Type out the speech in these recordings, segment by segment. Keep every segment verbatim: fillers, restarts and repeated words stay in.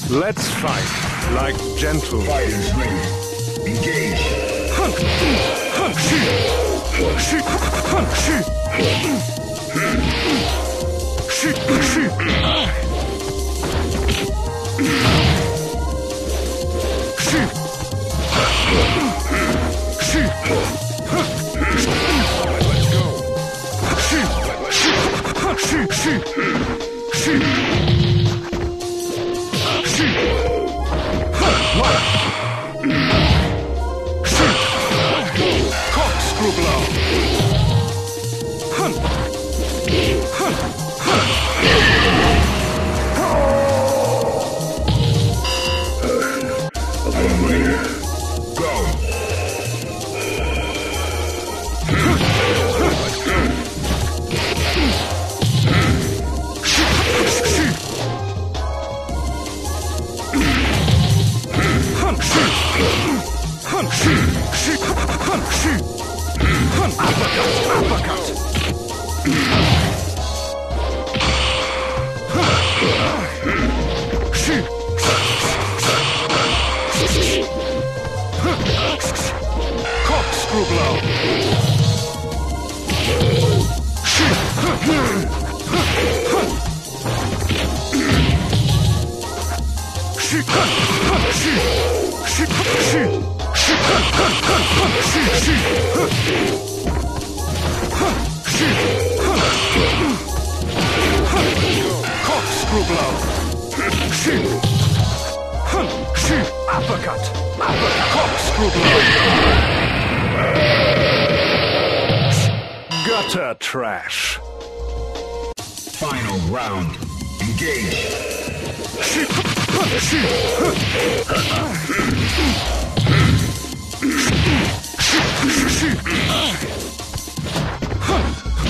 Let's fight like gentlemen. Fighters ready. Engage. Hun, hun, shi, shi, hun, shi, shi, shi. Shi. Shi. Let's go. Shi. Shi. Shi. Shi. Shi. Shi. What? Shi. Corkscrew blow. Hun. Hun. Hun. I'm ready. Go. Hun, shi, shi, hun, shi, hun, uppercut, uppercut. Shi. Corkscrew blow. Shi. Hun. Shi, hun, hun, shi, shi, shi. Shi, hun, hun, hun, hun, shi, shi, hun. Hun, shi, hun. Hun. Corkscrew blow. Shi. Hun, shi. Uppercut. Uppercut. Corkscrew blow. Gutter trash. Final round. Engage. Shi, hun, shi, hun. Shi, shi. Hun.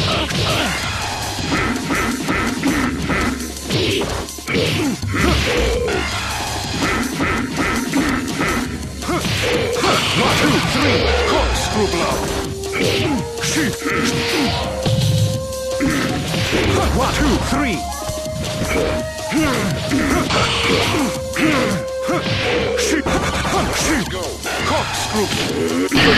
One, two, three. Corkscrew blow. Shi. One, two, three. She, she, corkscrew.